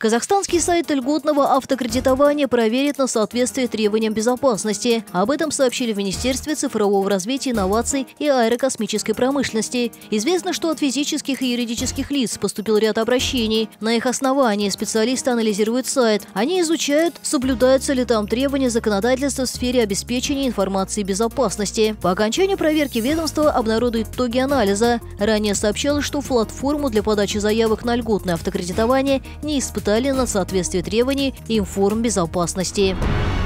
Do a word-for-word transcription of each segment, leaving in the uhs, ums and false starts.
Казахстанский сайт льготного автокредитования проверит на соответствие требованиям безопасности. Об этом сообщили в Министерстве цифрового развития, инноваций и аэрокосмической промышленности. Известно, что от физических и юридических лиц поступил ряд обращений. На их основании специалисты анализируют сайт. Они изучают, соблюдаются ли там требования законодательства в сфере обеспечения информации безопасности. По окончанию проверки ведомство обнародует итоги анализа. Ранее сообщалось, что платформу для подачи заявок на льготное автокредитование не испытали на соответствие требований информбезопасности.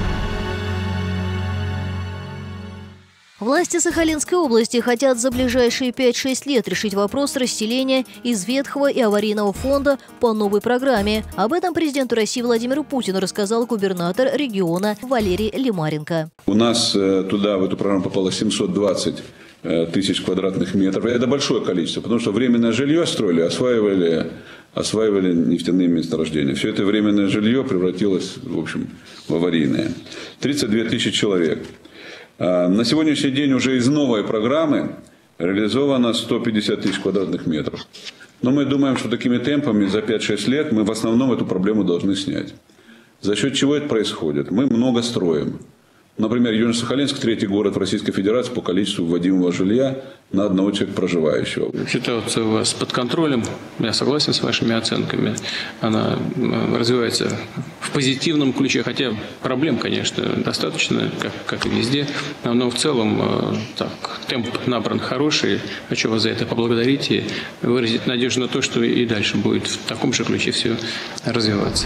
Власти Сахалинской области хотят за ближайшие пять-шесть лет решить вопрос расселения из ветхого и аварийного фонда по новой программе. Об этом президенту России Владимиру Путину рассказал губернатор региона Валерий Лимаренко. У нас туда, в эту программу, попало семьсот двадцать тысяч квадратных метров. Это большое количество, потому что временное жилье строили, осваивали, осваивали нефтяные месторождения. Все это временное жилье превратилось, в общем, в аварийное. тридцать две тысячи человек. На сегодняшний день уже из новой программы реализовано сто пятьдесят тысяч квадратных метров. Но мы думаем, что такими темпами за пять-шесть лет мы в основном эту проблему должны снять. За счет чего это происходит? Мы много строим. Например, Южно-Сахалинск – третий город в Российской Федерации по количеству вводимого жилья на одного человека проживающего. Ситуация у вас под контролем. Я согласен с вашими оценками. Она развивается в позитивном ключе, хотя проблем, конечно, достаточно, как, как и везде. Но в целом так, темп набран хороший. Хочу вас за это поблагодарить и выразить надежду на то, что и дальше будет в таком же ключе все развиваться.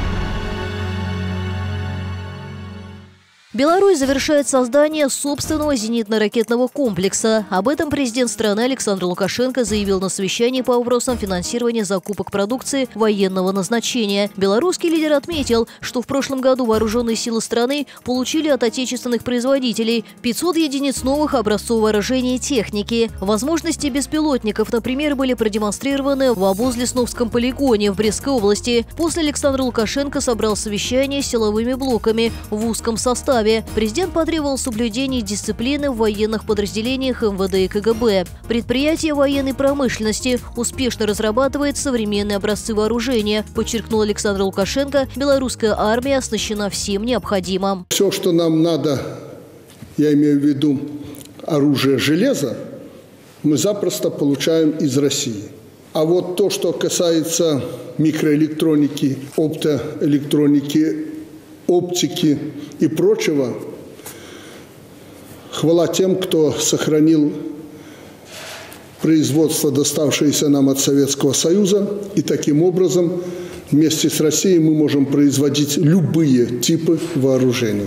Беларусь завершает создание собственного зенитно-ракетного комплекса. Об этом президент страны Александр Лукашенко заявил на совещании по вопросам финансирования закупок продукции военного назначения. Белорусский лидер отметил, что в прошлом году вооруженные силы страны получили от отечественных производителей пятьсот единиц новых образцов вооружения и техники. Возможности беспилотников, например, были продемонстрированы в Обоз-Лесновском полигоне в Брестской области. После Александр Лукашенко собрал совещание с силовыми блоками в узком составе. Президент потребовал соблюдения дисциплины в военных подразделениях эм вэ дэ и ка гэ бэ. Предприятие военной промышленности успешно разрабатывает современные образцы вооружения, подчеркнул Александр Лукашенко. Белорусская армия оснащена всем необходимым. Все, что нам надо, я имею в виду оружие железа, мы запросто получаем из России. А вот то, что касается микроэлектроники, оптоэлектроники, оптики и прочего, хвала тем, кто сохранил производство, доставшееся нам от Советского Союза, и таким образом вместе с Россией мы можем производить любые типы вооружений.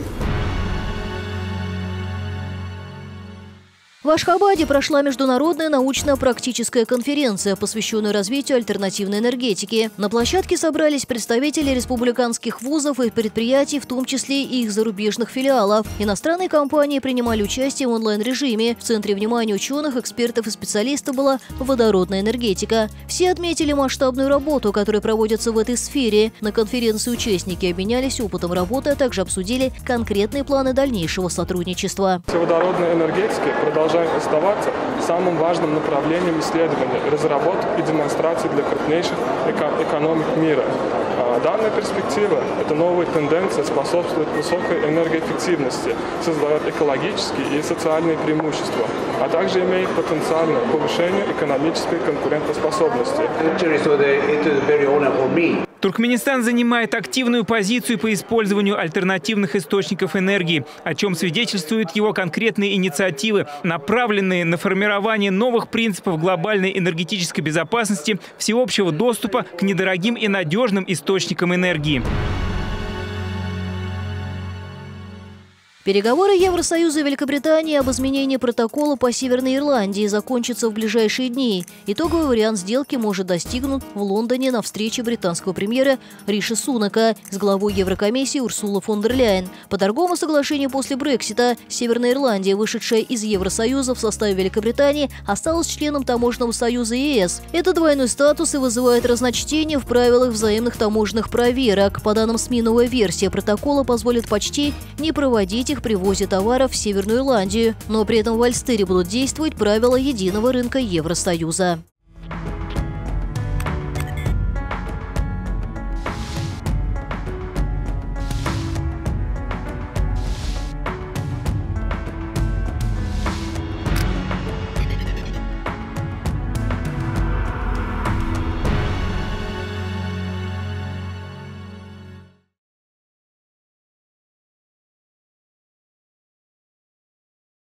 В Ашхабаде прошла международная научно-практическая конференция, посвященная развитию альтернативной энергетики. На площадке собрались представители республиканских вузов и предприятий, в том числе и их зарубежных филиалов. Иностранные компании принимали участие в онлайн-режиме. В центре внимания ученых, экспертов и специалистов была водородная энергетика. Все отметили масштабную работу, которая проводится в этой сфере. На конференции участники обменялись опытом работы, а также обсудили конкретные планы дальнейшего сотрудничества. Водородная энергетика продолжает оставаться самым важным направлением исследований, разработок и демонстраций для крупнейших эко- экономик мира. Данная перспектива – это новая тенденция, способствует высокой энергоэффективности, создает экологические и социальные преимущества, а также имеет потенциал на повышение экономической конкурентоспособности. Туркменистан занимает активную позицию по использованию альтернативных источников энергии, о чем свидетельствуют его конкретные инициативы, направленные на формирование новых принципов глобальной энергетической безопасности, всеобщего доступа к недорогим и надежным источникам энергии. Переговоры Евросоюза и Великобритании об изменении протокола по Северной Ирландии закончатся в ближайшие дни. Итоговый вариант сделки может достигнут в Лондоне на встрече британского премьера Риши Сунака с главой Еврокомиссии Урсулой фон дер Ляйен. По торговому соглашению после Брексита Северная Ирландия, вышедшая из Евросоюза в составе Великобритании, осталась членом таможенного союза е эс. Это двойной статус и вызывает разночтение в правилах взаимных таможенных проверок. По данным СМИ, новая версия протокола позволит почти не проводить их при ввозе товаров в Северную Ирландию, но при этом в Альстере будут действовать правила единого рынка Евросоюза.